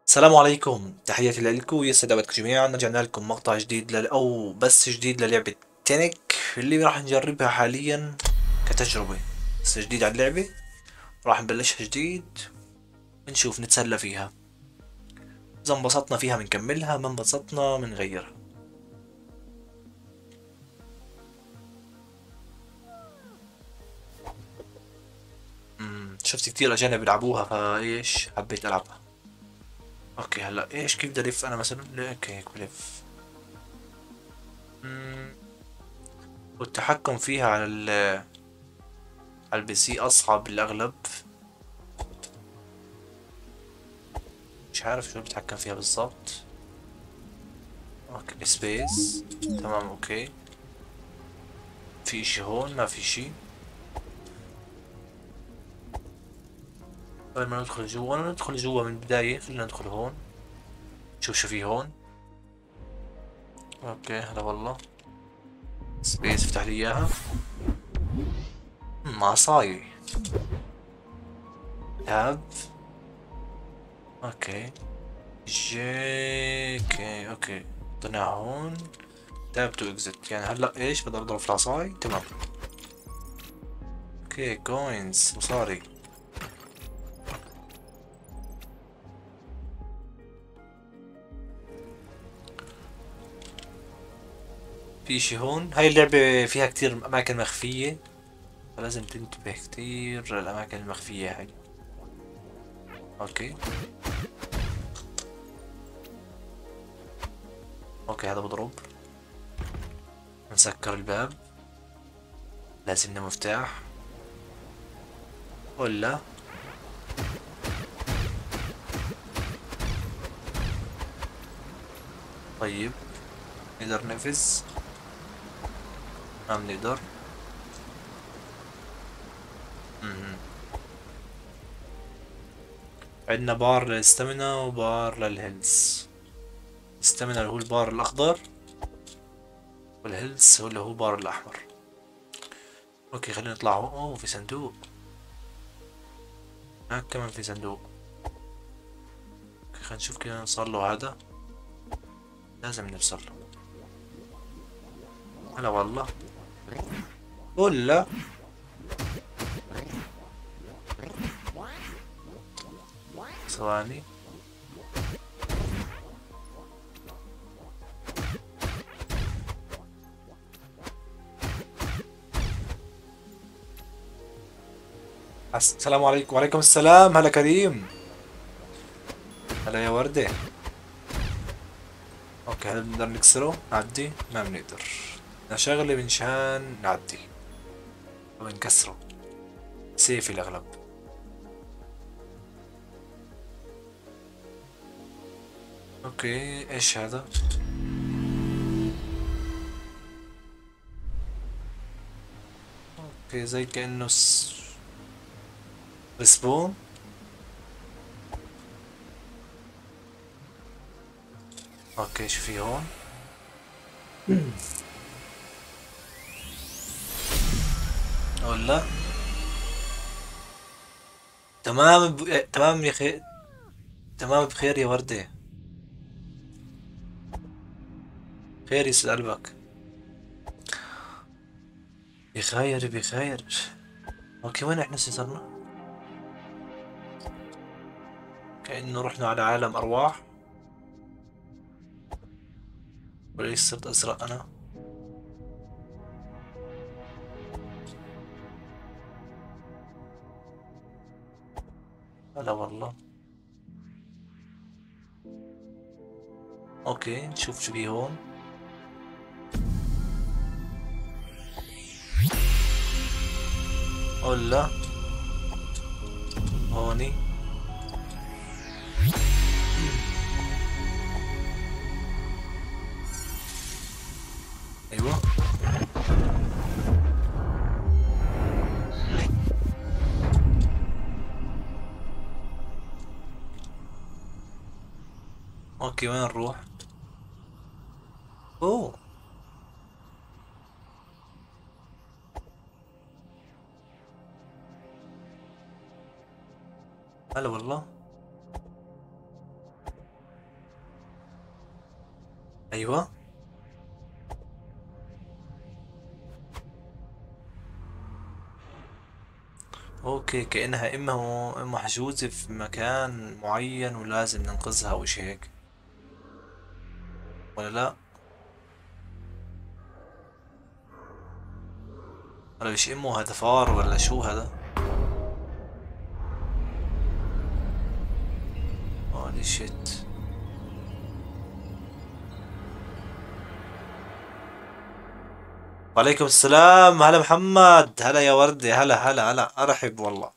السلام عليكم، تحياتي لكم، يسعد اوقاتكم جميعا. رجعنا لكم مقطع جديد او بس جديد للعبة تينك اللي راح نجربها حاليا كتجربة. بس جديد على اللعبة، راح نبلشها جديد، نشوف نتسلى فيها. اذا انبسطنا فيها بنكملها، ما انبسطنا بنغيرها. شفت كتير اجانب بيلعبوها فايش حبيت العبها. اوكي هلا ايش كيف بدي الف انا مثلا؟ اوكي هيك بلف. أمم، والتحكم فيها على البي سي اصعب بالاغلب. مش عارف شو بتحكم فيها بالضبط. اوكي سبيس. تمام اوكي. في اشي هون؟ ما في شي. قبل ما ندخل جوا، ندخل جوا من البداية، خلينا ندخل هون نشوف شو في هون. اوكي هلا والله. سبيس افتح لي اياها. عصاي. تاب. اوكي. جي اوكي اوكي. ضلنا هون. تاب تو اكزت، يعني هلا ايش بدي اضرب في العصاي؟ تمام. اوكي كوينز مصاري. في اشي هون. هاي اللعبة فيها كتير اماكن مخفية، فلازم تنتبه كتير للاماكن المخفية هاي. اوكي. اوكي هذا بضرب. نسكر الباب. لازمنا مفتاح ولا؟ طيب نقدر نقفز؟ ما بنقدر. مهم. عندنا بار للستامينا وبار للهيلث. الستامينا اللي هو البار الاخضر، والهيلث هو اللي هو البار الاحمر. اوكي خلينا نطلع. اوه في صندوق. هناك كمان في صندوق. اوكي خلينا نشوف كيف نوصل له هذا. لازم نوصل له. هلا والله. ولا؟ ثواني. السلام عليكم. وعليكم السلام. هلا كريم. هلا يا وردة. اوكي هل بنقدر نكسره نعدي؟ ما بنقدر. بدنا شغلة منشان نعدي وبنكسره. سيف الأغلب. اوكي ايش هذا؟ اوكي زي كأنه سبون. اوكي شو في هون؟ ولا؟ تمام تمام يا خي. تمام بخير يا وردة. خير يسعد قلبك. بخير بخير. اوكي وين احنا صرنا؟ كأنه رحنا على عالم أرواح. وليش صرت أزرق أنا؟ لا والله. اوكي نشوف شو في هون. ولا؟ هوني. ايوه. اوكي وين نروح؟ اوه. هلا والله. ايوه. اوكي، كأنها اما محجوزة في مكان معين ولازم ننقذها او اشي هيك، ولا لا؟ ولا مش امه، هذا فار ولا شو هذا؟ هولي شيت. وعليكم السلام، هلا محمد، هلا يا وردة، هلا هلا هلا، ارحب والله.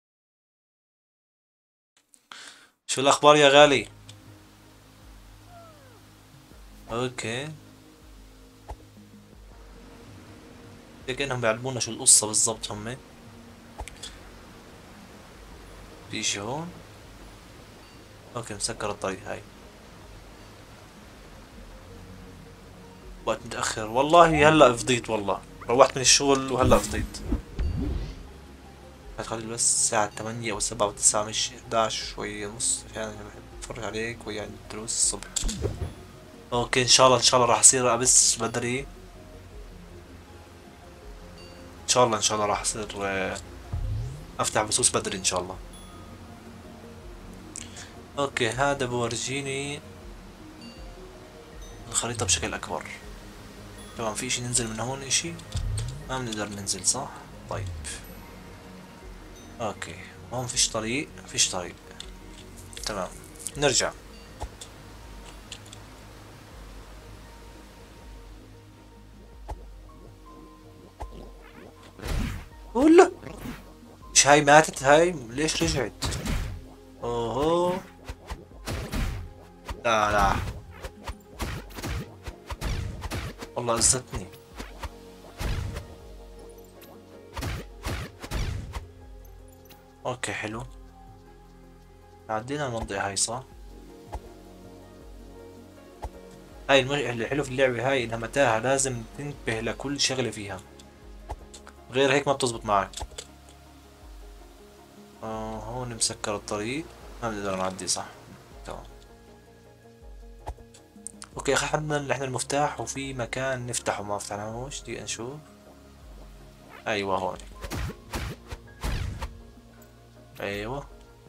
شو الاخبار يا غالي؟ اوكي. كأنهم بيعلمونا شو القصة بالضبط هم. في اشي هون. اوكي، مسكر الطريق هاي. وقت متأخر والله، هلا فضيت والله. روحت من الشغل وهلا فضيت. هتخلي بس الساعة 8 أو 7 أو 9، مش 11 شوي ونص، يعني بحب أتفرج عليك ويعني الدروس الصبح. أوكي، إن شاء الله إن شاء الله راح أصير أبس بدري. إن شاء الله إن شاء الله راح أصير أفتح بثوث بدري إن شاء الله. أوكي، هذا بورجيني الخريطة بشكل أكبر. تمام، في إشي ننزل من هون إشي؟ ما بنقدر ننزل صح؟ طيب. أوكي، هون فيش طريق، فيش طريق. تمام، نرجع. ولا مش هاي ماتت هاي، ليش رجعت؟ اوه. لا لا، والله عزتني. اوكي حلو. عدينا المنطقة هاي صح؟ هاي اللي حلو في اللعبة هاي انها متاهة، لازم تنتبه لكل شغلة فيها، غير هيك ما بتزبط معك. هون مسكر الطريق، ما بنقدر نعدي صح؟ تمام. اوكي، اخذنا احنا المفتاح وفي مكان نفتحه ما فتحناهوش، دقيقة نشوف. ايوه هون. ايوه.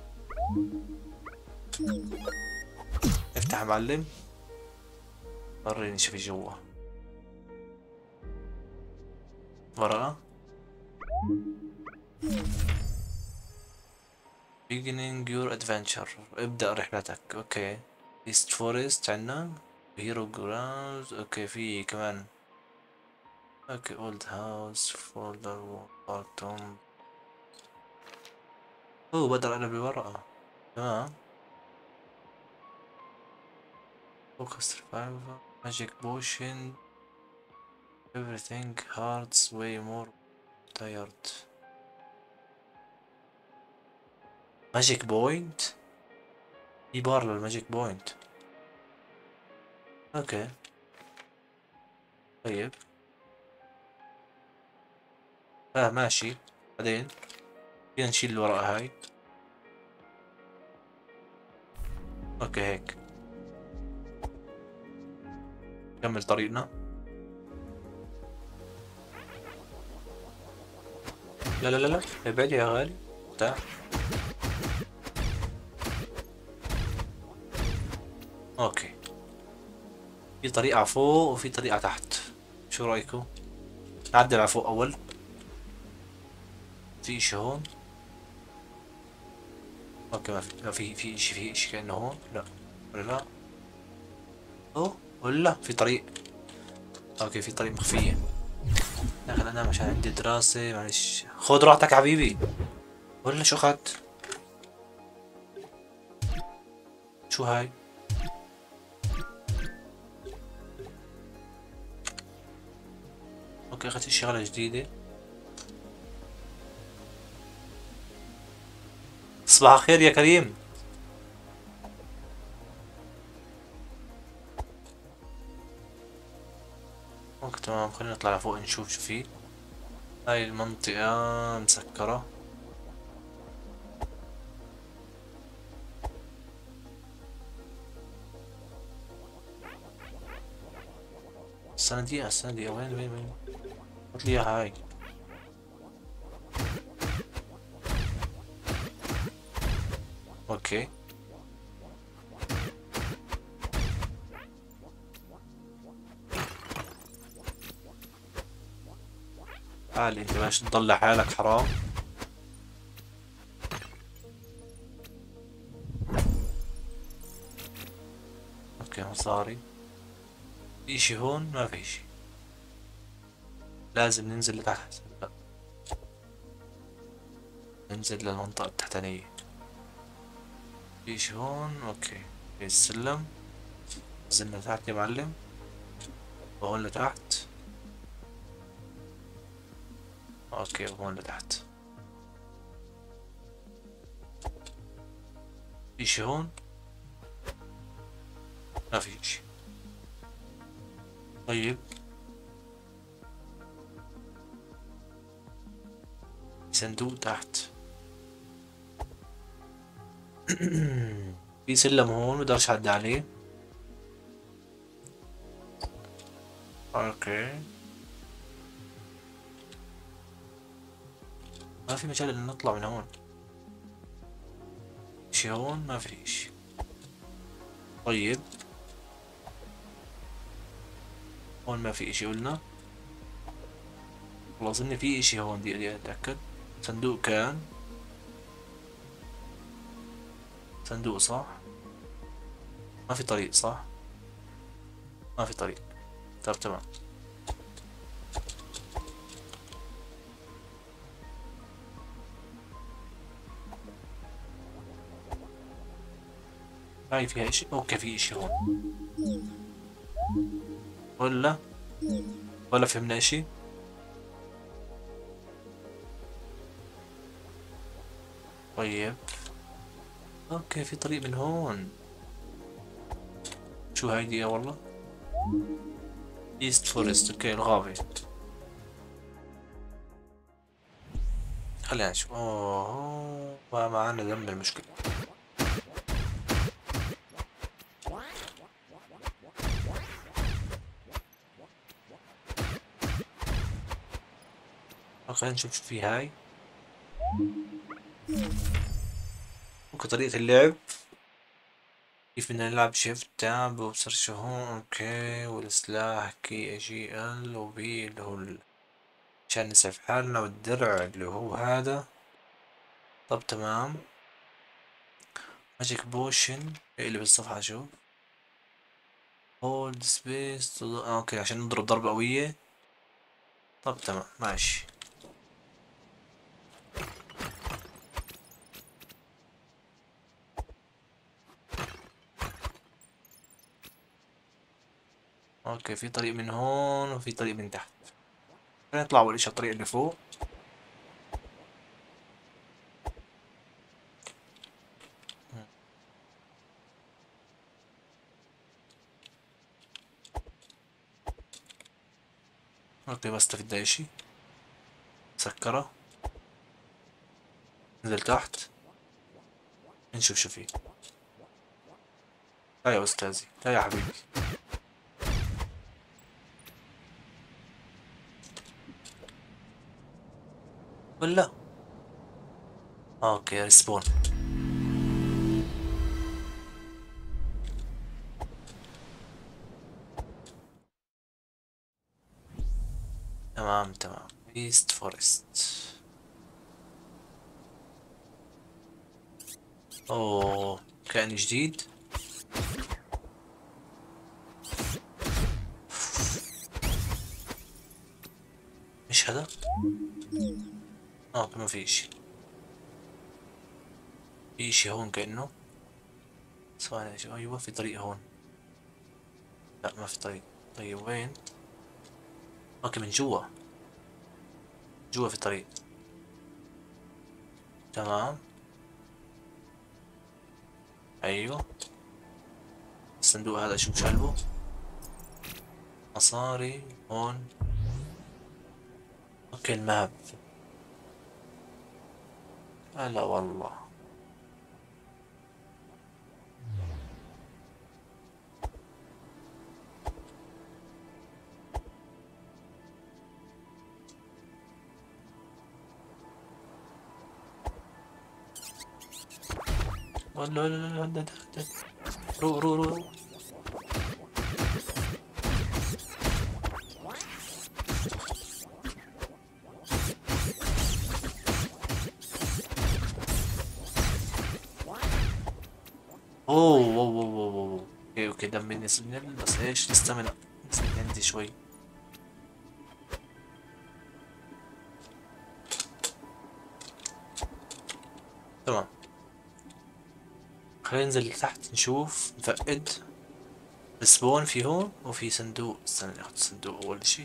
افتح يا معلم. وريني شو في جوا. ورقة. beginning your adventure، ابدأ رحلتك. اوكي. east forest عنا. hero grounds. اوكي، في كمان. اوكي، old house folder bottom. اوه، بقدر اقلب الورقة. تمام. focus survival magic potion. everything hurts way more tired. magic point. في بار للماجيك بوينت. اوكي. طيب. ماشي. بعدين فينا نشيل الورقة هاي. اوكي هيك. نكمل طريقنا. لا لا لا لا، ابعد يا غالي. تعال. اوكي، في طريقة فوق وفي طريقة تحت، شو رأيكم؟ نعدل على فوق أول. في إشي هون. اوكي، ما في، لا في إشي كأنه هون، لا. ولا لا؟ أوه ولا في طريق. اوكي، في طريق مخفية. يا أخي أنا عشان عندي دراسة، معلش خذ راحتك يا حبيبي. ولا شو أخدت؟ شو هاي؟ اوكي، أخدت شغلة جديدة. صباح الخير يا كريم. اوكي تمام، خلينا نطلع لفوق نشوف شو في. هاي المنطقة مسكرة. الصناديق وين حط لي اياها هاي. اوكي تعال انت باش تضل حالك حرام. اوكي مصاري. في اشي هون؟ ما في اشي. لازم ننزل لتحت. لا ننزل للمنطقة التحتانية. في اشي هون؟ اوكي في السلم. نزلنا تحت يا معلم. وهون لتحت. اوكي وهون لتحت. في اشي هون؟ ما في اشي. طيب صندوق تحت. في سلم هون مقدرش اعدي عليه. اوكي ما في مجال ان نطلع من هون. اشي هون؟ ما في اشي. طيب هون ما في اشي قلنا. والله اظن في اشي هون، دي اتأكد. صندوق كان. صندوق صح. ما في طريق صح. ما في طريق. طب تمام. هاي فيها اشي. اوكي في اشي هون. ولا ولا فهمنا اشي. طيب اوكي في طريق من هون. شو هاي دي والله. ايست فورست. اوكي الغابة. خلينا نشوف. اوه ما معانا ذنب المشكلة. خلينا نشوف شو في هاي. اوكي طريقة اللعب. كيف بدنا نلعب. شيفت تاب وبصير شو هون. اوكي والسلاح كي اجي ال وبي اللي هو عشان نسعف حالنا، والدرع اللي هو هذا. طب تمام. ماجيك بوشن اقلب الصفحة شوف. هولد سبيس. اوكي عشان نضرب ضربة قوية. طب تمام ماشي. اوكي في طريق من هون وفي طريق من تحت. خلينا نطلع اول اشي الطريق اللي فوق. اوكي بس تفيد اشي. سكرة. نزل تحت. نشوف شو في. لا يا استاذي لا يا حبيبي. ولا. اوكي ريسبون. تمام تمام. ايست فورست. اوه كائن جديد. مش هذا. اوكي ما في اشي. في اشي هون كأنه. ثواني ايوه في طريق هون. لا ما في طريق. طيب وين. اوكي من جوا. جوا في طريق. تمام. ايوه الصندوق هذا شو شلبه. مصاري هون. اوكي الماب. هلا والله. لا لا لا لا. رو رو رو. اوه اوه اوه اوه اوه. اوكي اوكي، دمي نزل بس ايش الاستامينا نزل عندي شوي. تمام، خلينا ننزل تحت نشوف نفقد. السبون في هون وفي صندوق، استنى ناخد الصندوق اول اشي.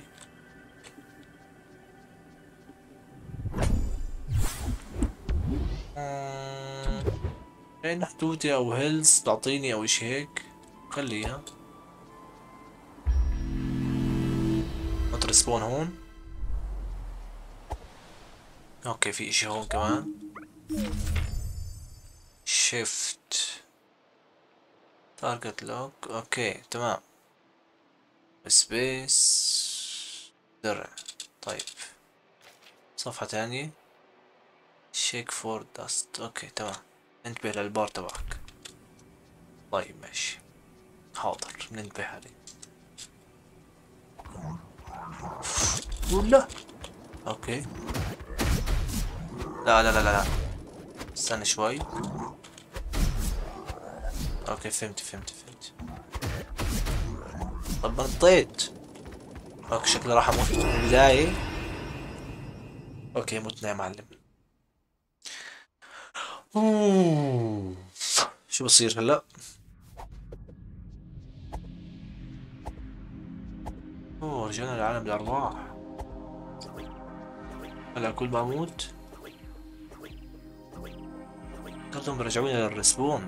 لأن حدودي او هيلز تعطيني او اشي هيك، خليها. نطر سبون هون. اوكي في اشي هون كمان. شيفت تارجت لوك. اوكي تمام. سبيس درع. طيب صفحة تانية. شيك فور داست. اوكي تمام، انتبه للبار تبعك. طيب ماشي، حاضر ننتبه عليه. ولا اوكي. لا لا لا لا، استنى شوي. اوكي فهمت. طب نطيت. اوكي شكله راح اموت من البداية. اوكي متنا يا معلم. أوه. شو بصير هلا؟ اوه رجعنا لعالم الارواح. هلا كل ما اموت كلهم برجعوني للرسبون.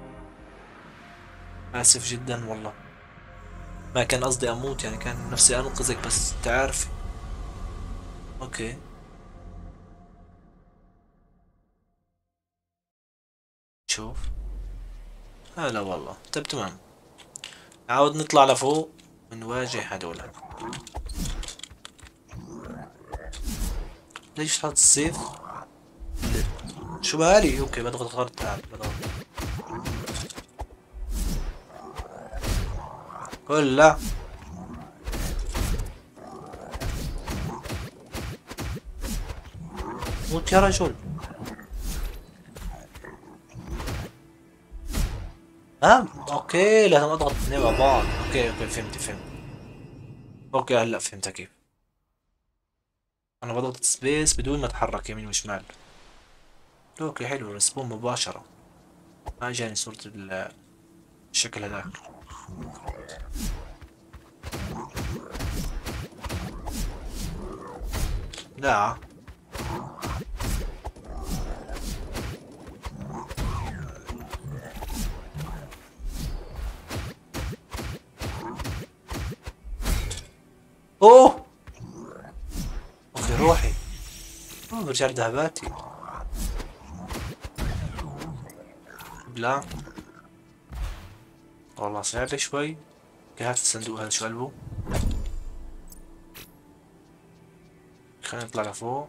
اسف جدا والله، ما كان قصدي اموت، يعني كان نفسي انقذك بس تعرف. اوكي شوف. هلا والله. طيب تمام، نعاود نطلع لفوق ونواجه هدول. ليش حاط السيف؟ شو بالي؟ اوكي بضغط غلط. تعال بضغط. قول لا. موت يا رجل. اوكي لازم اضغط اثنين مع بعض. اوكي اوكي فهمت. اوكي هلا فهمت كيف. انا بضغط سبيس بدون ما اتحرك يمين وشمال. اوكي حلو، رسبون مباشرة. ما جاني صورة الشكل هذاك. لا اوه. اوكي روحي. اوه برجع لي ذهباتي. لا والله صعب شوي. اوكي هات الصندوق هذا شو قلبه. خلينا نطلع لفوق.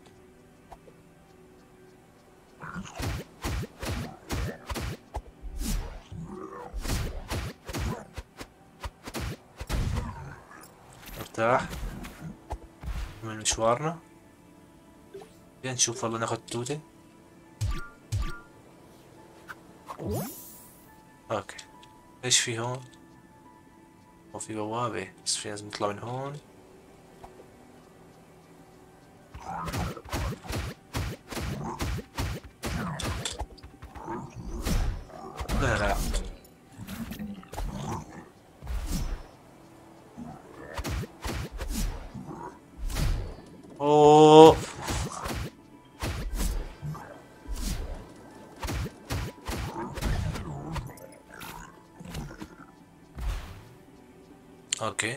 ارتاح من مشوارنا. خلينا نشوف والله ناخد توتة. اوكي ايش في هون؟ وفي بوابة بس في لازم نطلع من هون. لا لا لا. اوه اوكي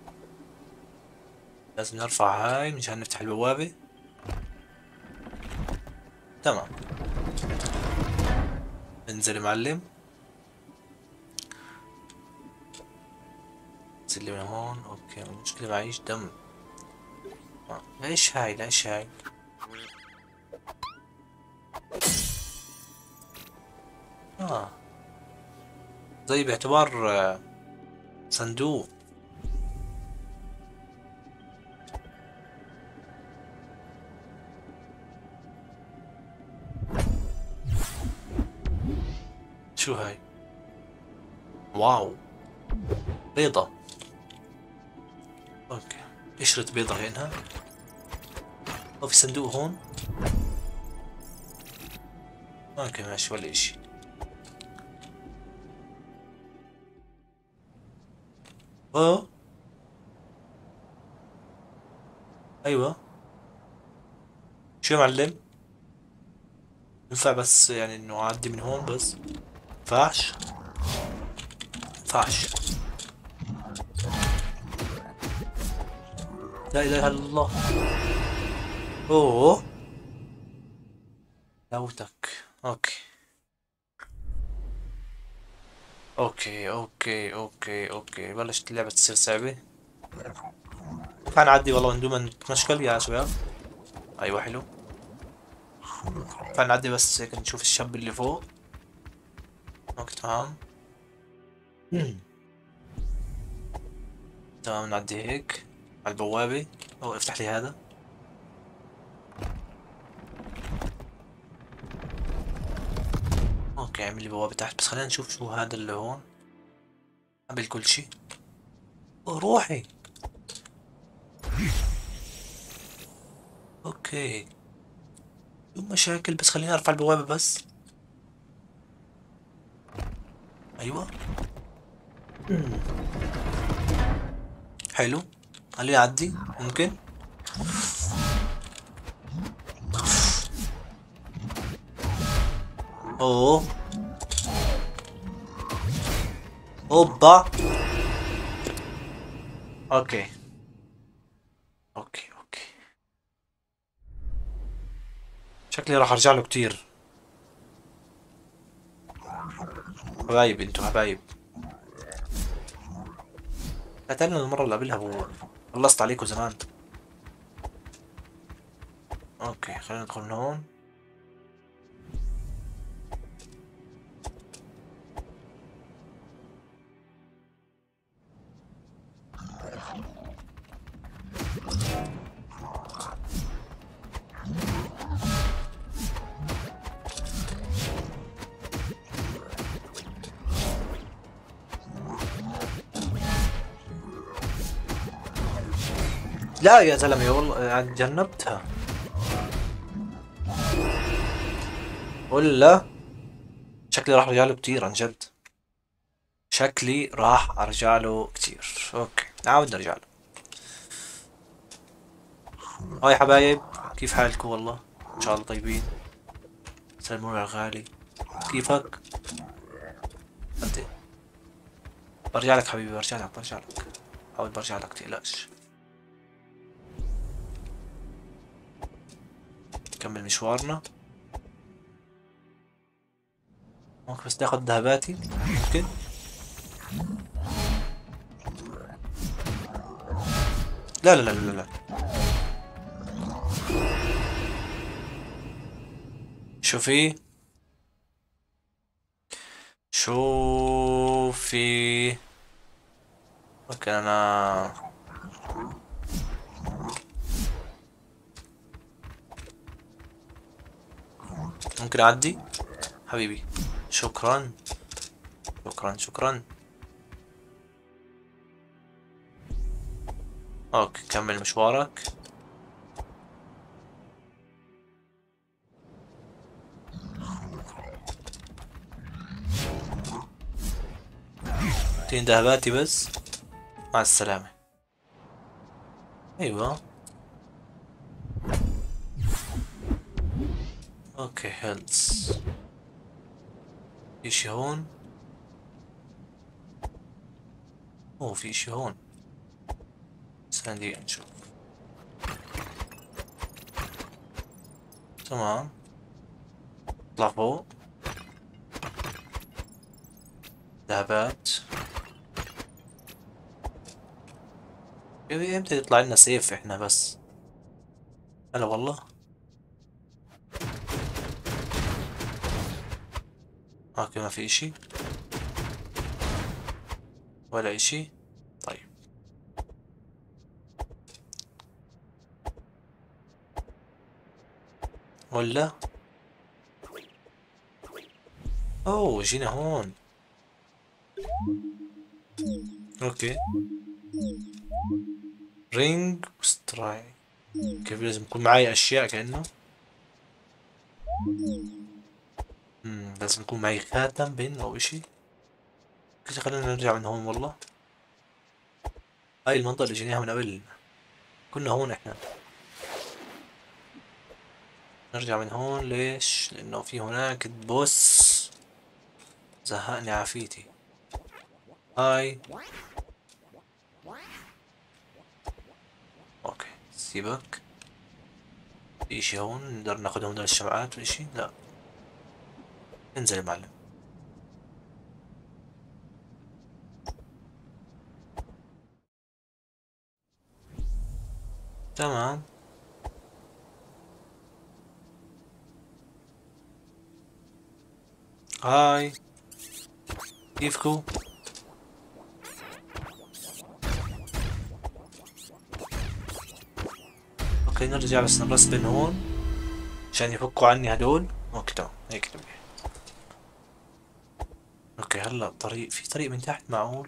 لازم نرفع هاي مشان نفتح البوابة. تمام انزل يا معلم. انزل لي من هون. اوكي المشكلة معيش دم. ليش هاي ليش هاي؟ اه زي باعتبار صندوق. شو هاي؟ واو، بيضة. اوكي، قشرة بيضة هنا. وفي صندوق هون. اوكي ماشي، ولا اشي. اه ايوه. شو يا معلم؟ ينفع بس يعني انه اعدي من هون بس؟ ينفعش؟ ينفعش. لا اله الا الله. اوه لوتك. اوكي اوكي، بلشت اللعبة تصير صعبة. ينفع نعدي والله من دون ما نتمشكل يا شباب؟ ايوه حلو. ينفع نعدي بس هيك نشوف الشاب اللي فوق. اوكي تمام. تمام نعدي هيك على البوابة. او افتح لي هذا. اوكي عمل لي بوابة تحت، بس خلينا نشوف شو هذا اللي هون قبل كل شي. أوه، روحي. اوكي بدون مشاكل، بس خليني ارفع البوابة بس. ايوه. حلو. خليني اعدي ممكن. اوه. اوبا. اوكي اوكي. شكلي راح ارجع له كتير. حبايب انتوا حبايب. قتلنا المرة اللي قبلها خلصت عليكم زمان. اوكي خلينا ندخل من هون. لا يا زلمة والله يعني جنبتها. ولا شكلي راح ارجع له كتير عن جد. شكلي راح ارجع له كتير. اوكي نعاود نرجع له. هاي حبايب، كيف حالكم والله؟ ان شاء الله طيبين. سلموا على الغالي. كيفك؟ انت. برجع لك حبيبي، برجع لك. حاول برجع لك تقلقش. نكمل مشوارنا. ممكن بس ناخد ذهباتي ممكن. لا. شوفي شوفي. اوكي انا ممكن اعدي حبيبي. شكرا شكرا. اوكي كمل مشوارك. تين ذهباتي بس. مع السلامة. ايوه. اوكي هيلز. في اشي هون. اوه في اشي هون. استنى دقيقة نشوف. تمام. اطلع فوق. ذهبات. امتى يطلع لنا سيف احنا بس؟ هلا والله. اوكي ما في اشي ولا اشي. طيب ولا اوه جينا هون. اوكي رينج وسترايك. كيف لازم يكون معي اشياء كأنه. لازم يكون معي خاتم بين او اشي. كده خلينا نرجع من هون والله. هاي المنطقة اللي جيناها من قبل، كنا هون احنا. نرجع من هون ليش؟ لانه في هناك بوس زهقني عافيتي. هاي اوكي سيبك. في اشي هون نقدر ناخد هون الشمعات واشي؟ لا. انزل يا معلم. تمام. هاي كيفكو؟ اوكي نرجع بس نرسبن هون عشان يفكوا عني هدول. اوكي تمام هيك تمام. اوكي هلا الطريق، في طريق من تحت معقول؟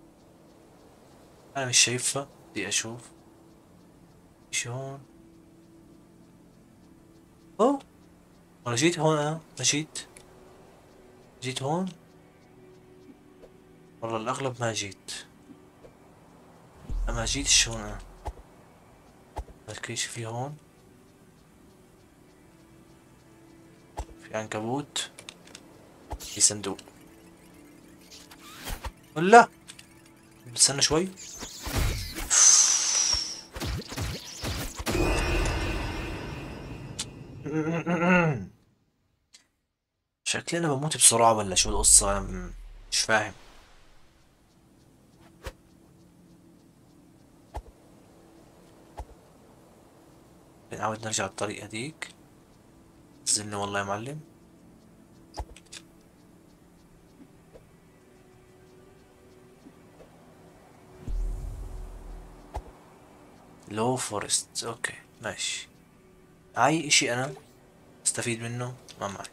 انا مش شايفها، بدي اشوف. ايش هون؟ اوه انا جيت هون، انا مشيت. جيت هون. والله الاغلب ما جيت. ما جيتش هون انا. بس ايش في هون؟ في عنكبوت. في صندوق. ولا بستنى شوي. شكلي انا بموت بسرعة ولا شو القصة؟ أنا مش فاهم. بنعاود نرجع الطريق هديك. نزلني والله يا معلم. لو فورست اوكي ماشي. هاي اشي انا استفيد منه ما معي.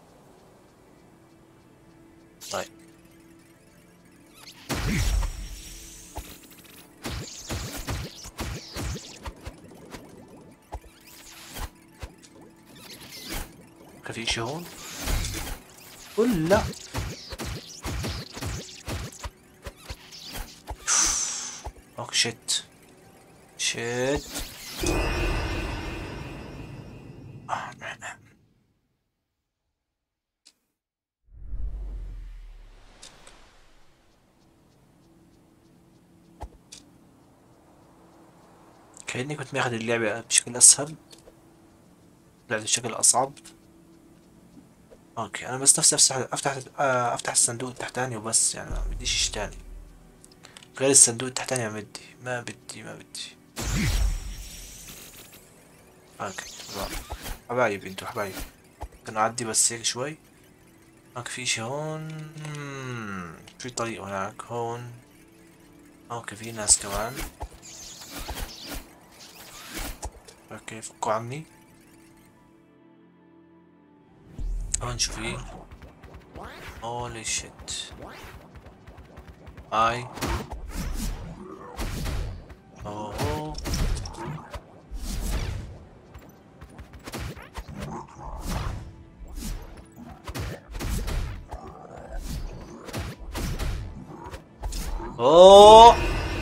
طيب كان في اشي هون ولا؟ اوك شيت. شيت. كأني كنت ماخذ اللعبة بشكل اسهل، لعبة بشكل اصعب. اوكي انا بس نفسي افتح الصندوق التحتاني وبس، يعني ما بديش اشي تاني غير الصندوق التحتاني. ما بدي. اوكي تمام. حبايبي انتو حبايبي. كنا نعدي بس هيك شوي. هناك في شي هون. في طريق هناك هون. اوكي في ناس كمان. اوكي فكوا عني. هون شو في؟ هولي شيت. هاي. اوه. اوه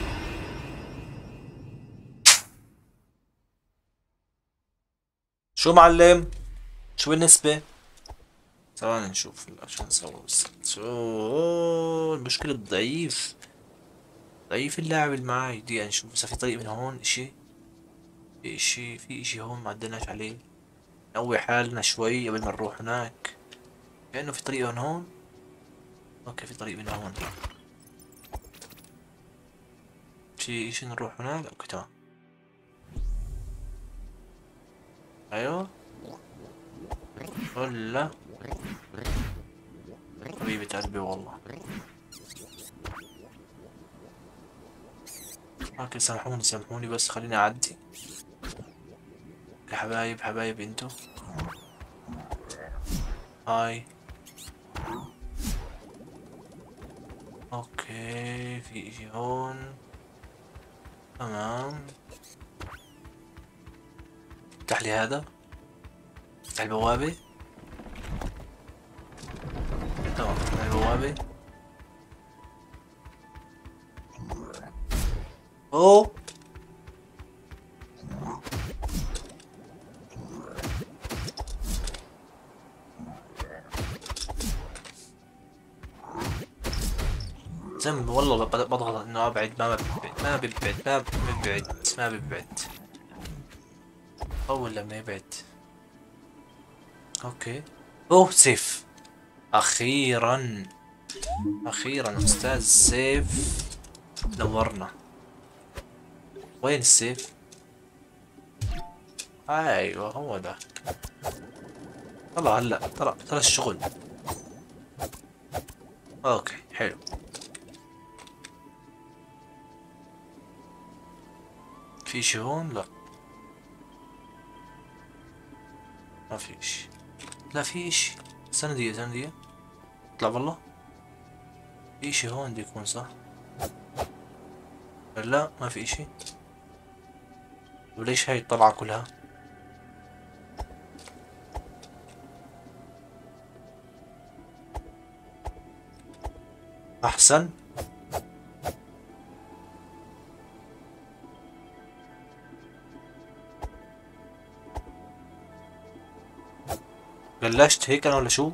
شو معلم؟ شو بالنسبة؟ ثواني نشوف عشان نسوي بس. شو المشكلة؟ ضعيف. ضعيف اللاعب اللي معاي. دي نشوف بس في طريق من هون اشي. في اشي هون ما عدناش عليه. نقوي حالنا شوي قبل ما نروح هناك. كأنه في طريق من هون. اوكي في طريق من هون. في اشي نروح هناك. اوكي تمام. ايوه ولا؟ قلبي والله. اوكي سامحوني سامحوني بس خليني اعدي. يا حبايب حبايب انتو. هاي. اوكي في اشي هون. تمام. افتح لي هذا. افتح البوابة. تمام افتح البوابة. اوه. زم والله بضغط انه ابعد ما ببعد ما ببعد ما ببعد ما ببعد. اول لما يبعد. اوكي. اوه سيف. اخيرا. اخيرا استاذ سيف. نورنا. وين السيف؟ ايوه هو ده. طلع هلا ترى الشغل. اوكي حلو. في شي هون؟ لا ما فيش. لا في اشي. استنى دقيقة استنى دقيقة. اطلع والله. في اشي هون بده يكون صح؟ لا ما في اشي. وليش هاي الطلعة كلها؟ احسن. بلشت هيك انا ولا شو؟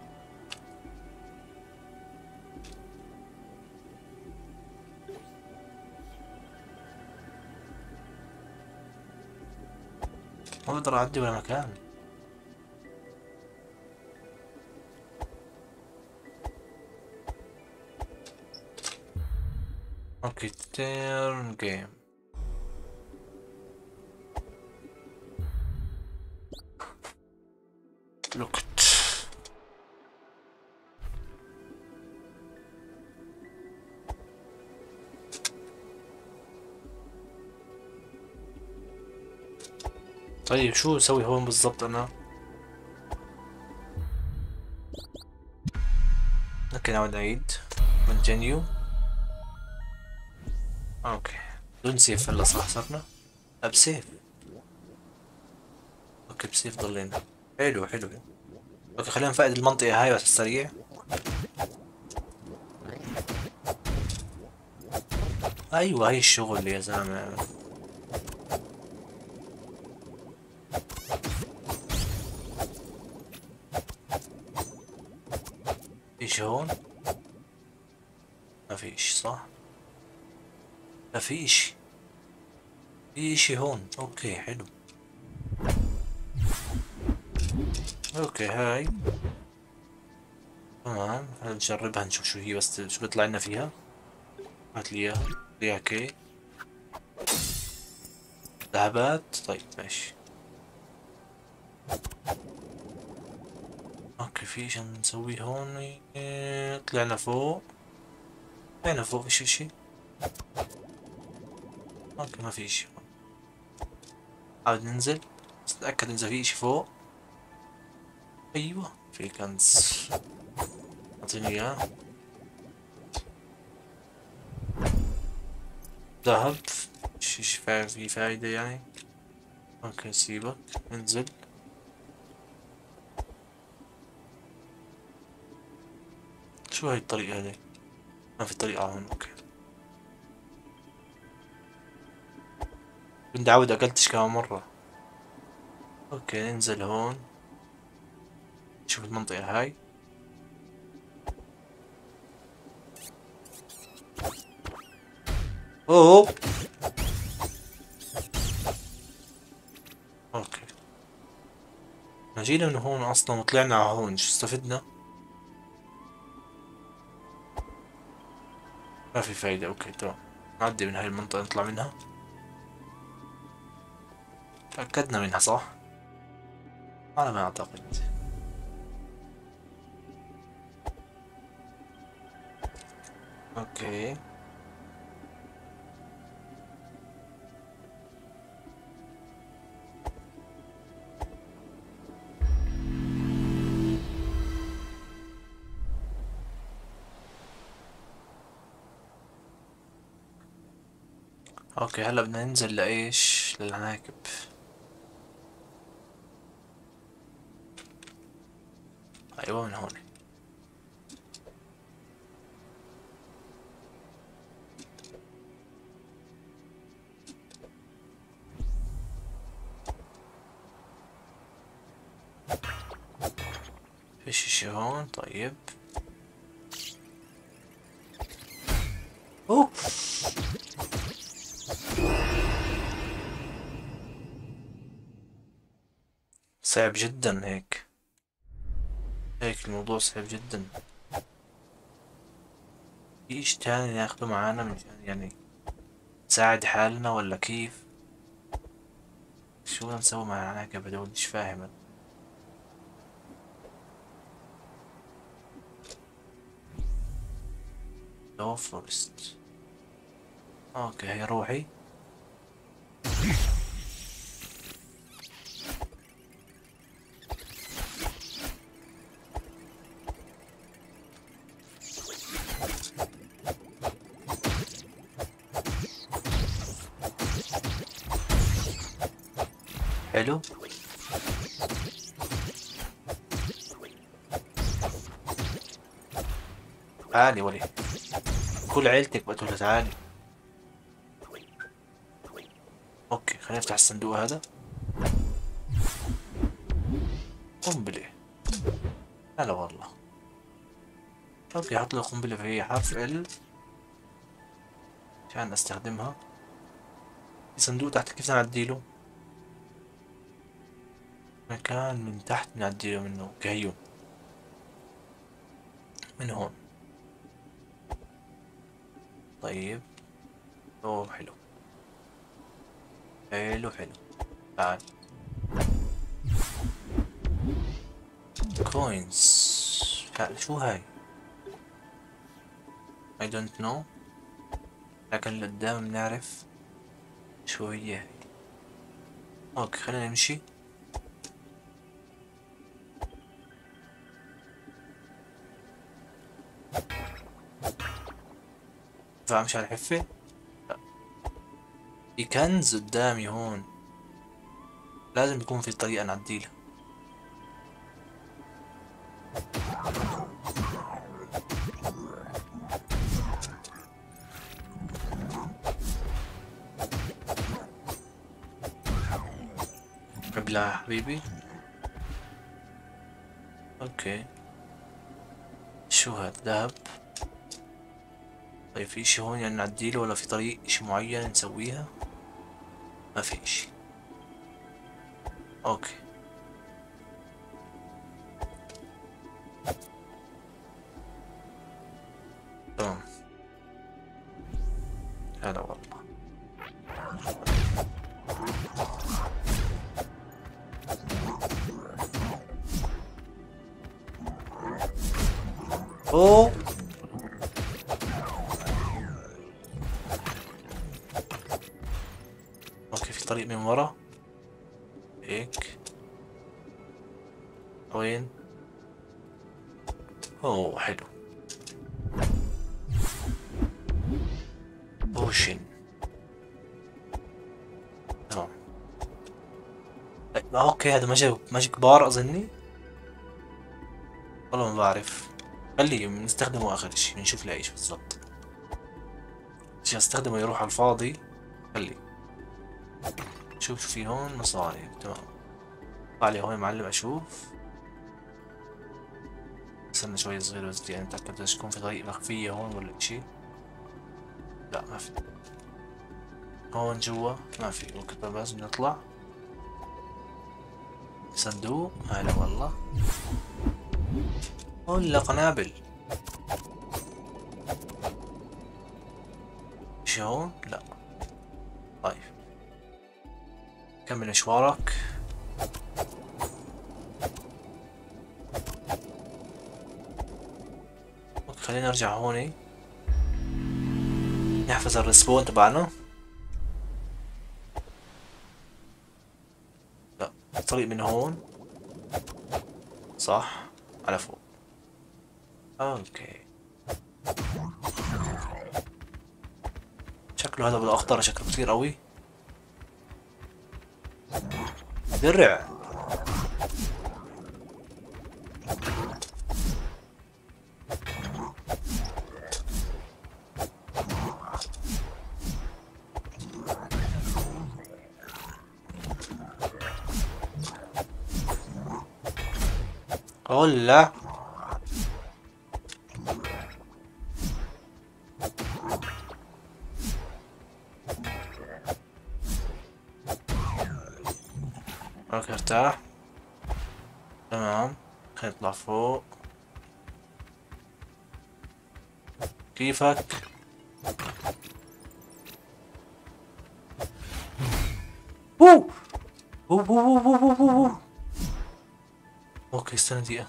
ما بقدر اعدي ولا مكان. اوكي تيرن جيم. لوكت. طيب شو اسوي هون بالضبط انا؟ ممكن اعود اعيد. continue. اوكي. بدون سيف هلا صح صرنا؟ بسيف. اوكي بسيف ضلينا. حلو حلو. اوكي خلينا نفقد المنطقة هاي بس السريع. ايوه هي الشغل يا زلمة. ايش هون؟ ما فيش صح؟ ما فيش. في اشي هون. اوكي حلو. اوكي هاي. تمام نجربها نشوف شو هي بس شو بيطلع لنا فيها. هات لي اياها. ليها كي. ذهبات طيب ماشي. اوكي في اشي نسويه هون. طلعنا فوق. طلعنا فوق فيش اشي. اوكي ما في اشي. عاود ننزل. بس نتأكد اذا في اشي فوق. ايوه في كنز. اعطيني اياه. ذهب. شي في فايدة يعني. اوكي سيبك. انزل. شو هاي الطريقة هذي؟ ما في طريقة هون. اوكي. بدي اعود اكلتش كمان مرة. اوكي ننزل هون. شوف المنطقة هاي. اوه. اوكي. جينا من هون اصلا وطلعنا على هون شو استفدنا؟ ما في فايدة. اوكي تمام. نعدي من هاي المنطقة نطلع منها. تأكدنا منها صح؟ على ما اعتقد. اوكي. اوكي هلا بدنا ننزل لايش؟ للعناكب. ايوه من هون. فيش اشي هون. طيب اوه صعب جدا هيك. هيك الموضوع صعب جدا. في اشي تاني ناخده معانا مشان يعني نساعد حالنا ولا كيف؟ شو بدنا نسوي مع العناكب هدول؟ مش فاهم أنا. لو فورست. اوكي هي روحي. حلو. تعالي ولي، كل عيلتك بقتلها. تعالي. اوكي خلينا نفتح الصندوق هذا. قنبلة. هلا والله. اوكي حط له قنبلة في حرف ال عشان استخدمها. في صندوق تحت، كيف نعديله؟ مكان من تحت نعديله منه. كهيو من هون. طيب اوه حلو. حلو حلو. تعال. كوينز. شو هاي؟ I don't know. لكن لقدام بنعرف شو هي هاي. اوكي خلينا نمشي. فامشي على الحفة. لا. في كنز قدامي هون، لازم يكون في طريقة نعديلها. ابلع يا حبيبي. اوكي شو هاد؟ ذهب. طيب في اشي هون يعني نعديله ولا في طريق اشي معين نسويها؟ ما في اشي. اوكي تمام. هلا والله. اوه اوكي في طريق من ورا هيك. وين؟ اوه حلو. بوشن. تمام. اوكي هذا ماجيك بار اظني. والله ما بعرف. خليه بنستخدمه اخر اشي، بنشوف لايش بالضبط. عشان استخدمه يروح على الفاضي. خليه. شوف شو في هون. مصاري. تمام. طلع لي هون يا معلم اشوف. استنى شوي صغير بس يعني اتاكد اذا يكون في طريق مخفية هون ولا اشي. لا ما في. هون جوا ما في. اوكي طيب لازم نطلع. صندوق. هلا والله. ولا قنابل. اشي هون؟ لا. طيب كمل مشوارك. اوكي خلينا نرجع هوني. نحفظ الريسبون تبعنا. لا، الطريق من هون. صح، على فوق. اوكي. شكله هذا بالاخضر شكله كثير قوي. درع. ولا اوكي، ارتاح. تمام، خلينا نطلع فوق. كيفك؟ اوه اوه اوه اوه اوه اوه. اوكي، استنى دقيقة.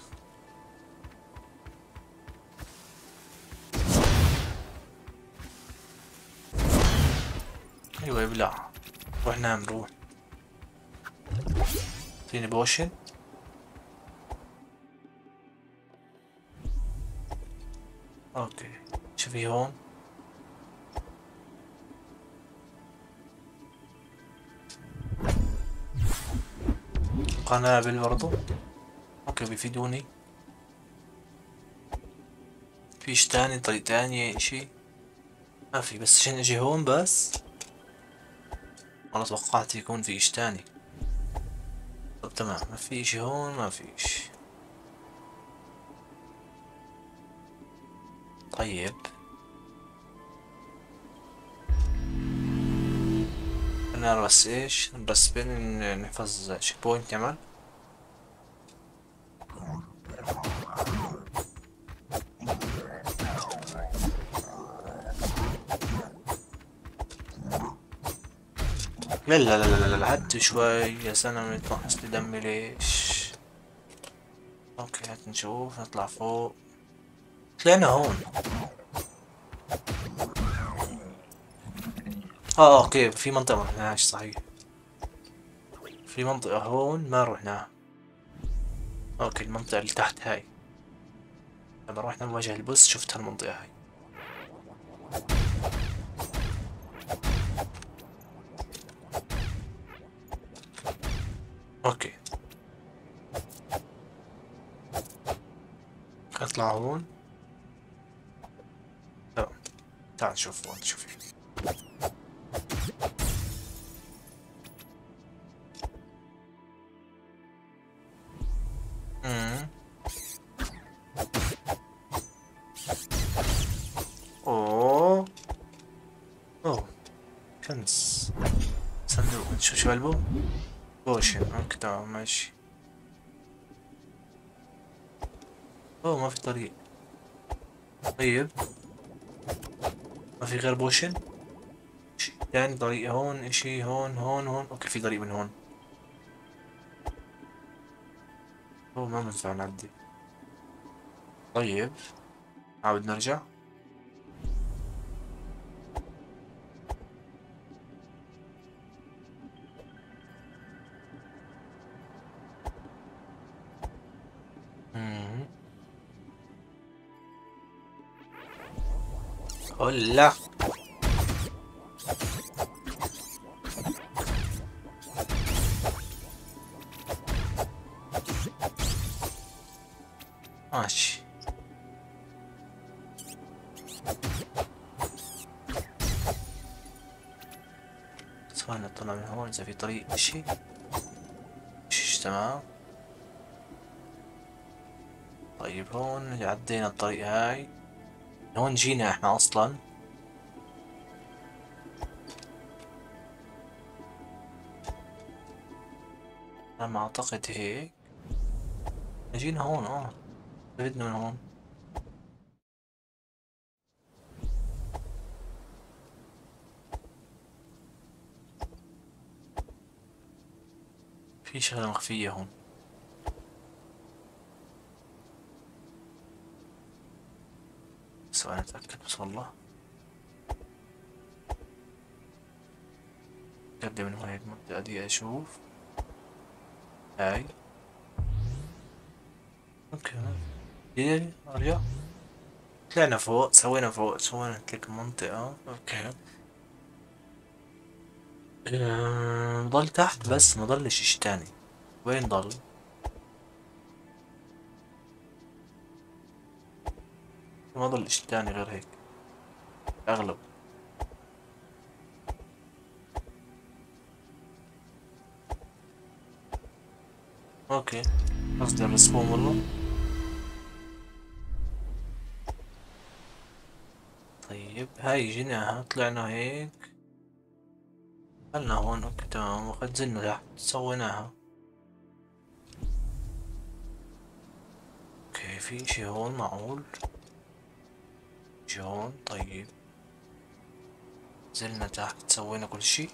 ايوه ابلع. روح نام روح. فيني بوشن. اوكي، شو في هون؟ قنابل برضو. اوكي، بيفيدوني. فيش تاني طريق تاني اشي؟ ما في، بس عشان اجي هون بس. انا توقعت يكون في اشي تاني. طب تمام، ما في اشي هون، ما فيش. طيب، انا بس ايش، بس بين نحفظ تشيك بوينت نعمل. لا لا لا لا لا، هات شوي يا سنة، يتنقص لي دمي ليش؟ اوكي، هات نشوف، نطلع فوق. طلعنا هون. اوكي، في منطقة ما رحناهاش صحيح. في منطقة هون ما رحناها. اوكي، المنطقة اللي تحت هاي. لما رحنا مواجهة البوس شفت هالمنطقة هاي. اوكي، اطلع هون. تمام، تعال نشوف هون شو في. امم اوه اوه، كنز. صندوق، شو قلبه؟ بوشن. اوكي تمام ماشي. اوه، ما في طريق. طيب، ما في غير بوشن. يعني طريق هون، اشي هون هون هون. اوكي، في طريق من هون. اوه، ما بنفع نعدي. طيب، عاود نرجع. امم ولا. ماشي. ثواني، طلع من هون اذا في طريق اشي. تمام. طيب، هون عدينا الطريق هاي. هون جينا احنا اصلا. انا ما اعتقد هيك. جينا هون بدنا من هون. في شغلة مخفية هون. ثواني اتأكد بس والله. وحدة من هون هيك المنطقة دي اشوف. هاي. اوكي. ارجع. طلعنا فوق، سوينا كليك منطقة. اوكي. ضل تحت بس ما ضلش اشي تاني. وين ضل؟ ما ضل اشي تاني غير هيك اغلب. اوكي. قصدي الرسوم والله. طيب هاي جيناها طلعنا هيك. خلنا هون اوكي تمام، وخزلنا تحت سويناها. اوكي في اشي هون معقول. اشي هون طيب. نزلنا تحت سوينا كل شي.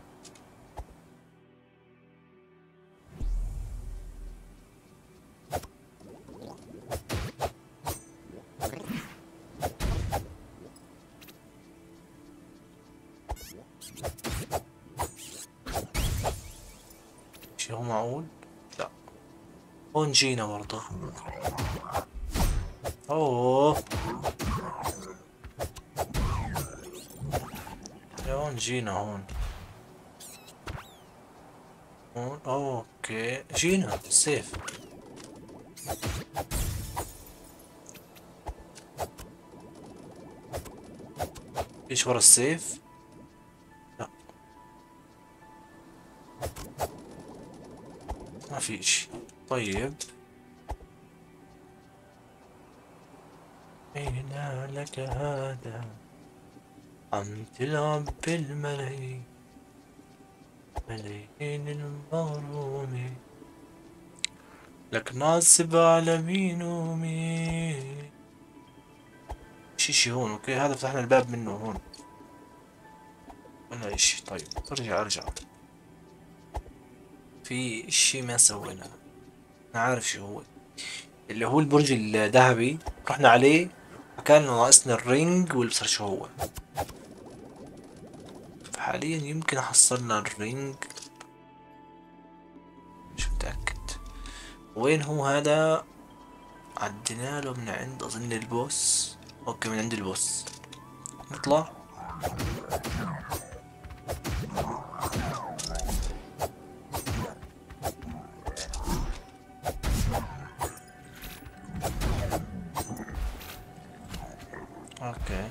اشي هون معقول. لا. هون جينا برضه. اوه. هون جينا هون. هون اوكي جينا السيف. ايش ورا السيف؟ لا ما في اشي. طيب. أين لك هذا؟ عم تلعب بالملايين، ملايين المغرومة، لك ناصب على مين ومين. شي هون اوكي، هذا فتحنا الباب منه هون ولا اشي. طيب ارجع. في اشي ما سويناه. انا عارف شو هو. اللي هو البرج الذهبي رحنا عليه، فكان ناقصنا الرينج والبصر شو هو. فحاليا يمكن حصلنا الرينج، مش متأكد. وين هو هذا؟ عدينا له من عند اظن البوس. اوكي من عند البوس نطلع. اوكي.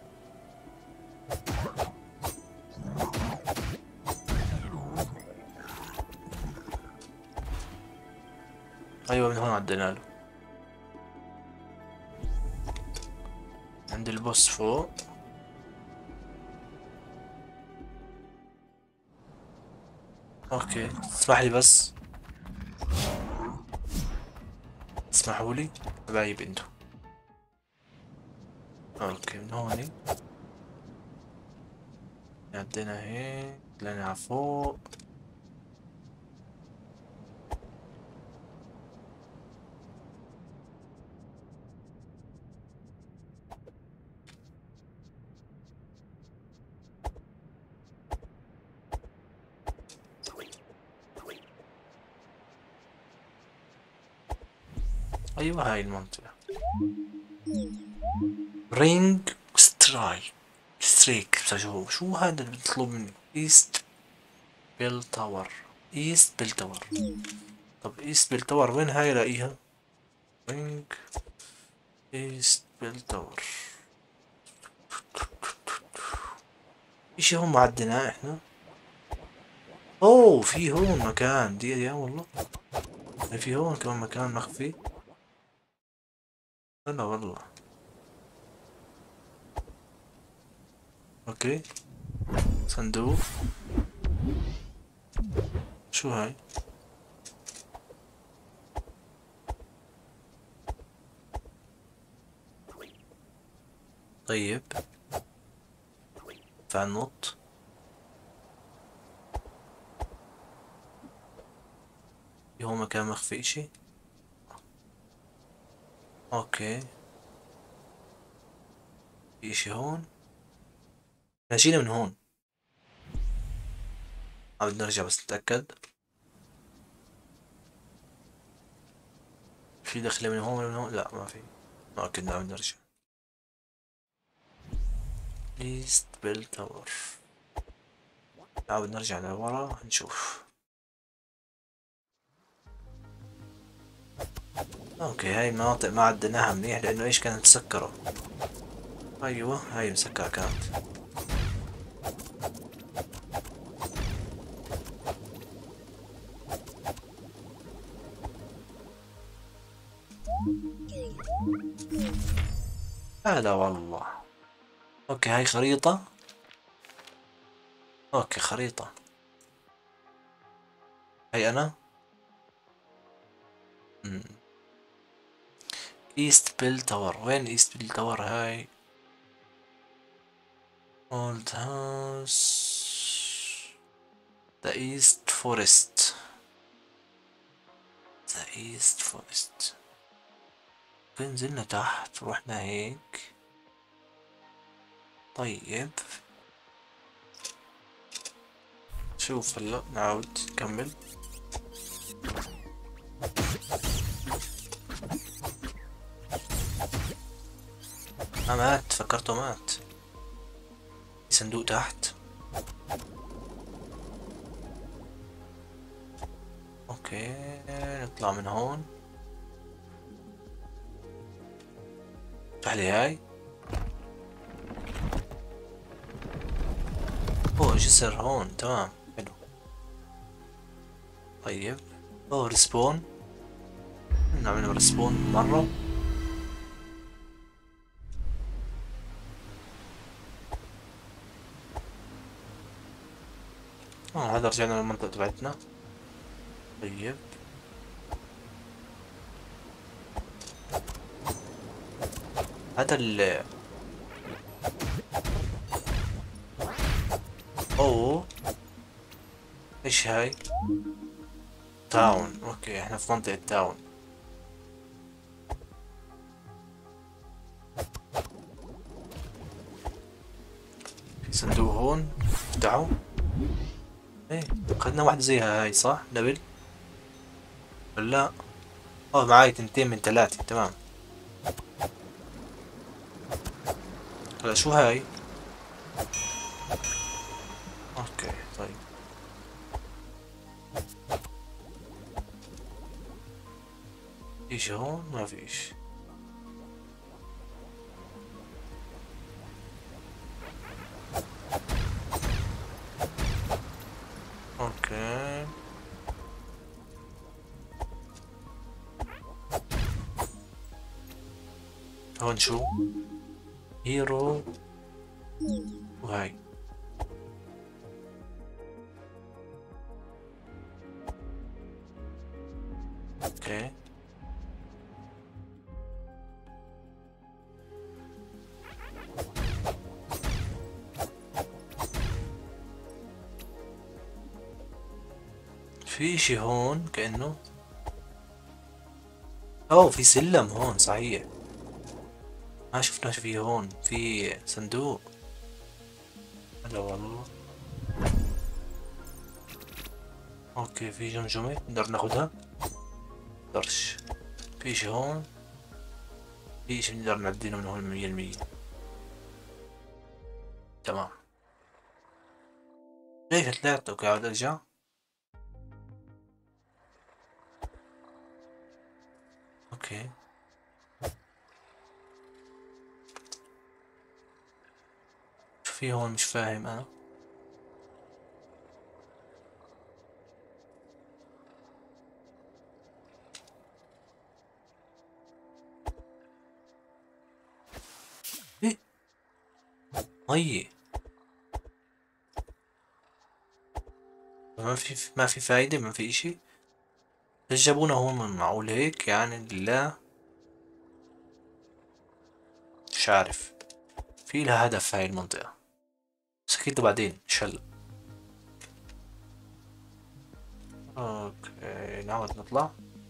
ايوه من هون عدينا له، عند البوس فوق. اوكي اسمح لي بس، اسمحوا لي حبايب انتو. اوكي من هون عدينا هيك طلعنا على فوق. ايوه هاي المنطقة. رينج ستريك شو هذا اللي بيطلب مني؟ ايست بيل تاور. ايست بيل تاور. طب ايست بيل تاور وين هاي الاقيها؟ رينج ايست بيل تاور. اشي هم عديناه احنا. اوه في هون مكان دي والله. في هون كمان مكان مخفي. لا والله. اوكي. صندوق. شو هاي؟ طيب فنط. هو مكان مخفي اشي. اوكي في اشي هون. ماشينا من هون. بدنا نرجع بس نتأكد. في دخلة من هون ولا من هون؟ لا ما في. أكيد بدنا نرجع. ايست بيل تاور. بدنا نرجع لورا نشوف. اوكي هاي المناطق ما عدناها منيح لانه ايش كانت مسكرة. ايوه هاي مسكرة كانت. هذا والله. اوكي هاي خريطة. اوكي خريطة. هاي انا. ايست بيل تاور. وين ايست بيل تاور هاي؟ اولد هاوس. ذا ايست فورست. ذا ايست فورست. نزلنا تحت رحنا هيك. طيب شوف هلا نعاود نكمل. مات، فكرته مات. صندوق تحت. اوكي نطلع من هون. افتح لي هاي. اوه جسر هون، تمام حلو. طيب اوه ريسبون. نعمل ريسبون مرة. هذا رجعنا للمنطقة تبعتنا. طيب هذا اوه ايش هاي؟ تاون. اوكي احنا في منطقة تاون. في صندوق هون افتحه. ايه اخذنا واحدة زيها هاي صح نبل؟ لا. معاي تنتين من ثلاثة تمام. هلا شو هاي؟ اوكي طيب. فيش هون؟ ما فيش. اوكي هون شو؟ هيرو. وهاي. اوكي في اشي هون كأنه. اوه في سلم هون صحيح. ما شفنا شو في هون. في صندوق. هلا والله. اوكي في جمجمة نقدر ناخدها. نقدرش. في اشي هون. في اشي نقدر نعدينه من هون 100%. تمام. ليش طلعت؟ اوكي عاد ارجع. اوكي شو في هون مش فاهم انا. ايه مية. ما في فايدة، ما في اشي. ليش جابونا هون؟ من معقول هيك يعني لله. مش عارف. في لها هدف هاي المنطقة بس اكيد بعدين ان شاء الله. اوكي نعود نطلع.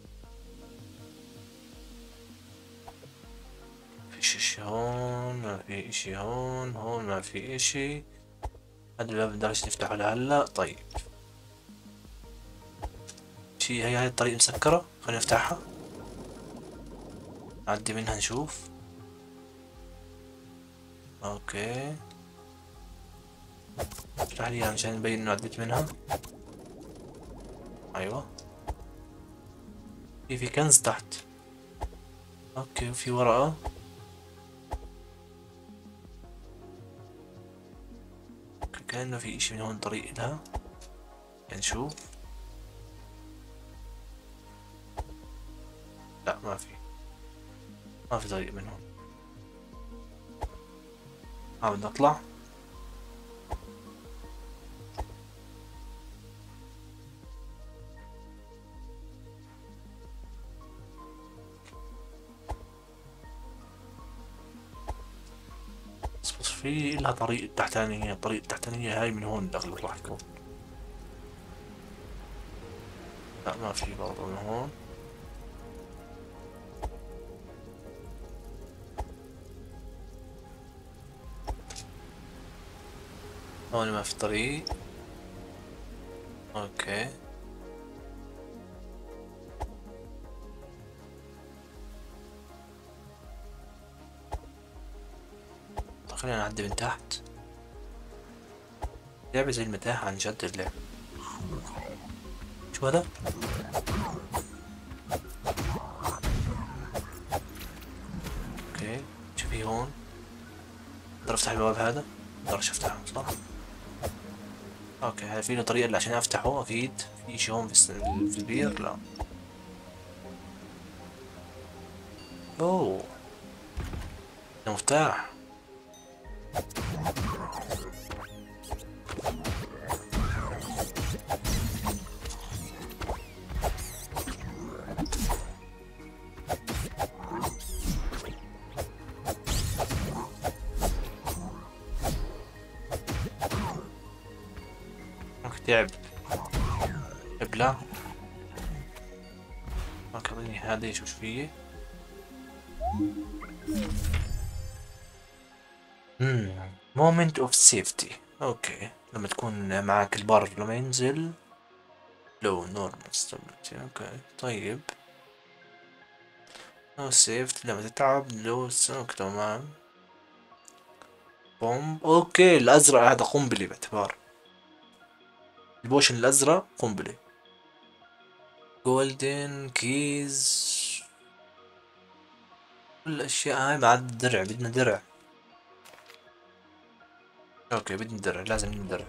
فيش اشي هون، ما في اشي هون. هون ما في اشي. هذا الباب مقدرش نفتحه لهلا. طيب شي هاي الطريق مسكرة، خلينا نفتحها نعدي منها نشوف. اوكي افتح لي عشان نبين انه عديت منها. ايوه في كنز تحت. اوكي وفي ورقة. اوكي كأنه في اشي من هون طريق لها، نشوف. لا ما في طريق من هون. بدنا نطلع. بس في لها طريق التحتانية، الطريق التحتانية هاي من هون الأغلب راح يكون. لا ما في برضه من هون. هون ما في طريق. اوكي خلينا نعدي من تحت. لعبة زي المتاهة عن جد اللعبة. شو هذا؟ اوكي شو في هون؟ اقدر افتح الباب هذا؟ مقدرش افتحه صح؟ اوكي هل في له طريقة اللي عشان افتحه؟ اكيد في اشي هون في البير؟ لا. اوه ده مفتاح. اوكي تعب. ابلع. اوكي اعطيني هذه شوف شو فيه. مومنت اوف سيفتي. اوكي لما تكون معك البار لما ينزل لو نورمال ستابيليتي. اوكي طيب نو سيفت لما تتعب لو اوكي تمام. بومب. اوكي الازرق هذا قنبلة باعتبار البوشن الازرق قنبلة. جولدن كيز. كل الاشياء هاي بعد درع، بدنا درع. اوكي بدنا درع، لازم ندرع.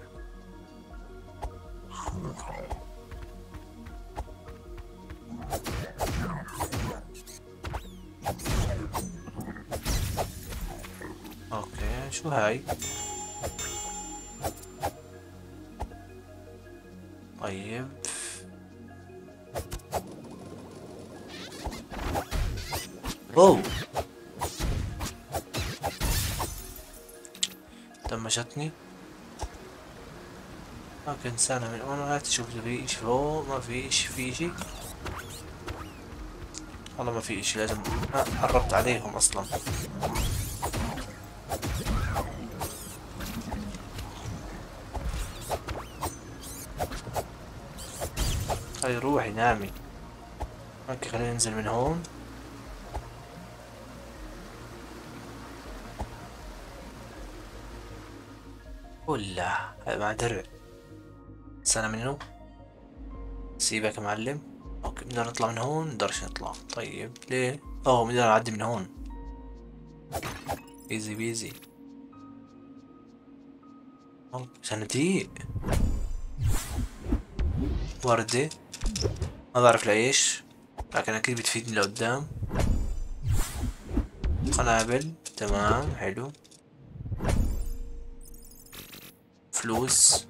اوكي شو هاي؟ طيب اوه دمجتني. اوكي انسانة من هون تشوف في اشي فوق. ما في اشي، في اشي والله ما في اشي. لازم قربت عليهم اصلا. هاي روحي نامي. اوكي خلينا ننزل من هون. ولا هاي مع درع. سنة منه. سيبك يا معلم. اوكي بدنا نطلع من هون، نقدرش نطلع. طيب ليه؟ اوه بدنا نعدي من هون. ايزي بيزي. صناديق. وردة. ما بعرف لإيش لكن أكيد بتفيدني لقدام. قنابل تمام حلو. فلوس.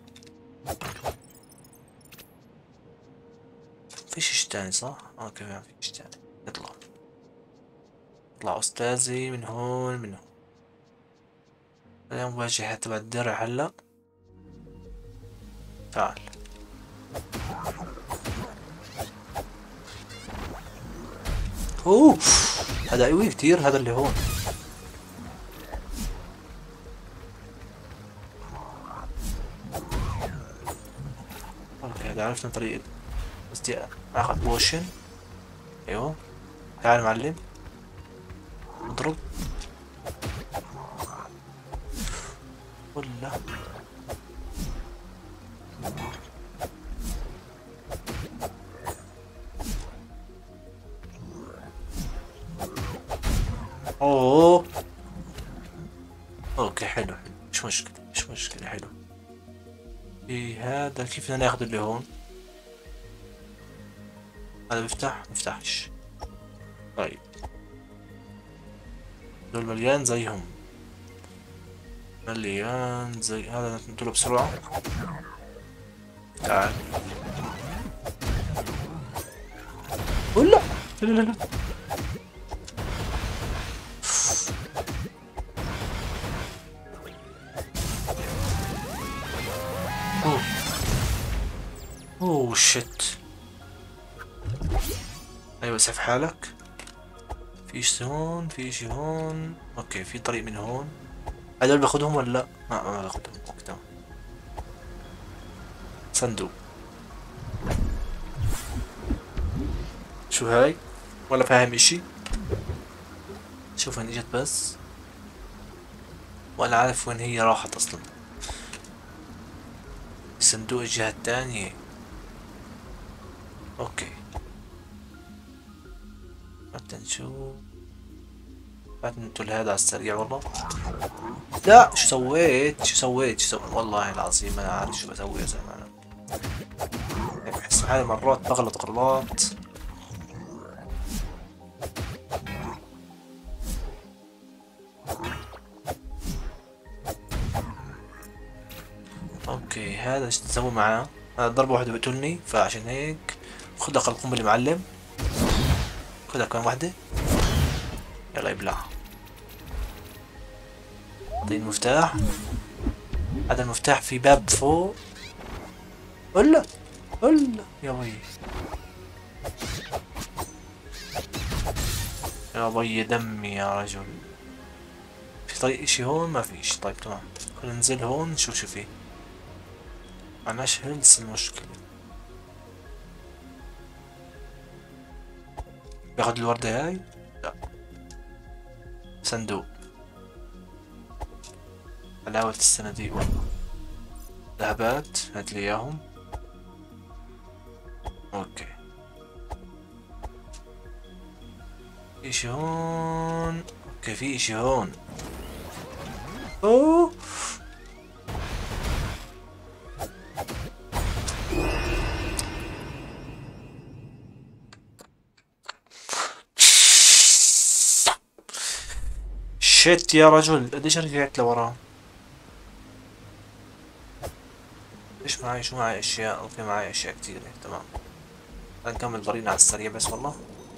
فيش إشي تاني صح؟ اوكي ما فيش إشي تاني. نطلع. اطلع أستاذي من هون من هون. خلينا نواجه تبع الدرع هلا. تعال. اوف هذا قوي كتير هذا اللي هون. اوكي هذا عرفنا طريقة بس دي اخذ بوشن. ايوه تعال معلم اضرب ولا اوه. اوكي حلو حلو مش مشكلة مش مشكلة حلو. في هذا كيف بدنا ناخذ اللي هون؟ هذا بيفتح مفتحش. طيب دول مليان زيهم، مليان زي هذا نقتله بسرعة. تعال ولا لا لا لا. اوه اوه شت. ايوه اسعف حالك. في اشي هون في اشي هون. اوكي في طريق من هون. هدول باخدهم ولا لا؟ ما باخدهم. اوكي تمام. صندوق. شو هاي؟ ولا فاهم اشي؟ شوف وين اجت بس، ولا عارف وين هي راحت اصلا. الصندوق الجهة التانية. اوكي حتى نشوف. بعد نقتل هذا على السريع والله. لا شو سويت شو سويت شو سويت والله العظيم ما انا عارف شو بسوي يا زلمة. انا بحس حالي مرات بغلط غلط. اوكي هذا ايش تسوي معاه؟ هذا ضربة واحدة بقتلني، فعشان هيك خذ لك القنبلة معلم. خذ لك كمان واحدة. يلا يبلع. اعطيني المفتاح. هذا المفتاح في باب فوق. ولا ولا يا وي يا بي دمي يا رجل. في طريق اشي هون؟ ما فيش. طيب تمام خلينا ننزل هون نشوف شو فيه. معناش هيلث المشكلة. باخد الوردة هاي؟ لا. صندوق. حلاوة الصناديق والله. ذهبات هاتلي اياهم. اوكي في اشي هون. اوكي في اشي هون. اوه شت يا رجل قديش رجعت لورا. ايش معي شو معي اشياء. اوكي معي اشياء كثيرة. تمام نكمل طريقنا على السريع بس والله.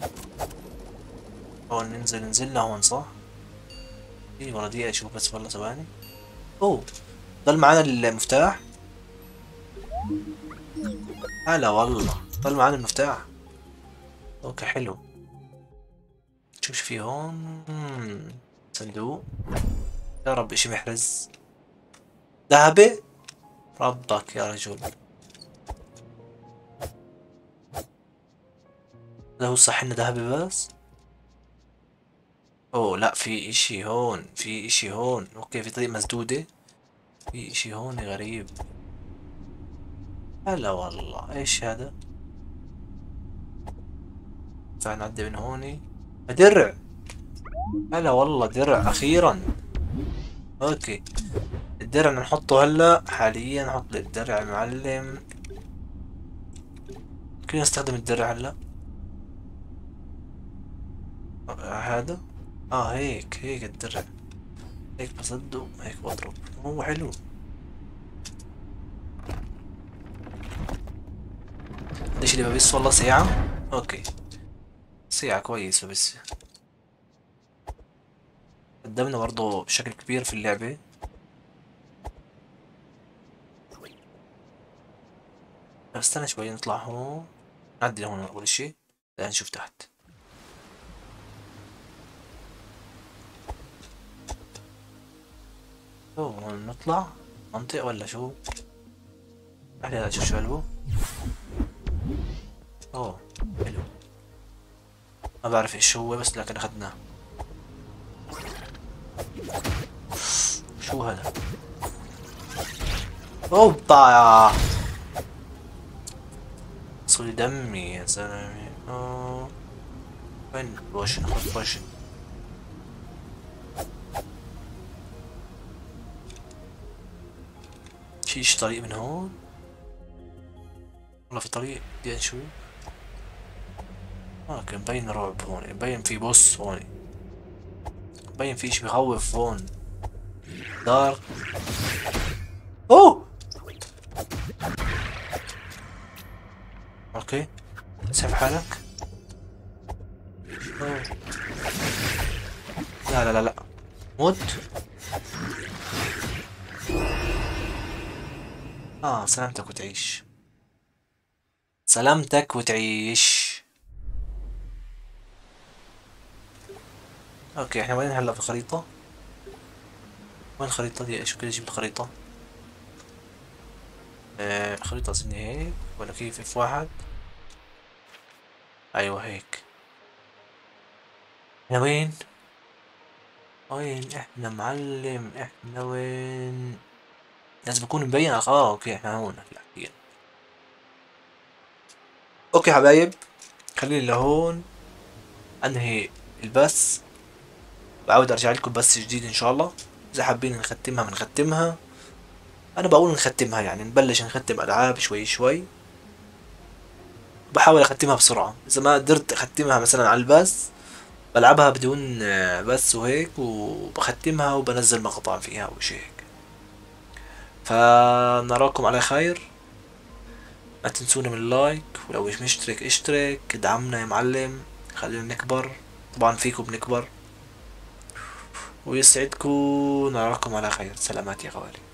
هون ننزل نزلنا هون صح؟ اي والله دقيقة اشوف بس والله ثواني. اوه ضل معنا المفتاح. هلا والله ضل معنا المفتاح. اوكي حلو. شوف شو في هون. صندوق. يا رب اشي محرز. ذهبي ربك يا رجل. هذا هو صح انه ذهبي بس. اوه لا في اشي هون في اشي هون. اوكي في طريق مسدودة. في اشي هون غريب. هلا والله ايش هذا. تعال نعدي من هوني. درع. هلا والله درع اخيرا. اوكي الدرع نحطه هلا حاليا. نحط لي الدرع يا معلم. كيف نستخدم الدرع هلا؟ هذا هيك هيك الدرع. هيك بصده هيك بضرب. هو حلو. ليش اللي ببص والله ساعة. اوكي ساعة كويسة بس. قدمنا برضه بشكل كبير في اللعبة. استنى شوي نطلع هون. نعدي هون اول اشي. بعدين نشوف تحت. هون نطلع منطقة ولا شو؟ احنا اشوف شو قلبه. اوه حلو. ما بعرف ايش هو بس لكن اخذناه. شو هذا؟ اوبا صولي دمي يا زلمة. اوه وين بوشن؟ خذ بوشن. فيش طريق من هون؟ والله في طريق بدي اشوف. كان مبين رعب هون، مبين في بوس هون، مبين في اشي بخوف هون. دارك. اوه اوكي سيف حالك. أوه. لا لا لا لا موت. سلامتك وتعيش. سلامتك وتعيش. اوكي احنا وين هلا في الخريطة؟ وين الخريطة دي؟ ايش كده اجيب الخريطة؟ الخريطة اظن هيك ولا كيف؟ اف واحد. ايوه هيك. احنا وين؟ وين احنا معلم؟ احنا وين؟ لازم يكون مبين. اوكي احنا هون هلا حاليا. اوكي حبايب، خليني لهون انهي البث، بعود ارجع لكم بث جديد ان شاء الله. اذا حابين نختمها بنختمها. انا بقول نختمها يعني نبلش نختم العاب شوي شوي. بحاول اختمها بسرعة، اذا ما قدرت اختمها مثلا على البث بلعبها بدون بث وهيك، وبختمها وبنزل مقطع فيها او شي هيك. فنراكم على خير. ما تنسونا من اللايك، ولو مش مشترك اشترك، ادعمنا يا معلم، خلينا نكبر. طبعا فيكم بنكبر. ويسعدكم. نراكم على خير. سلامات يا غوالي.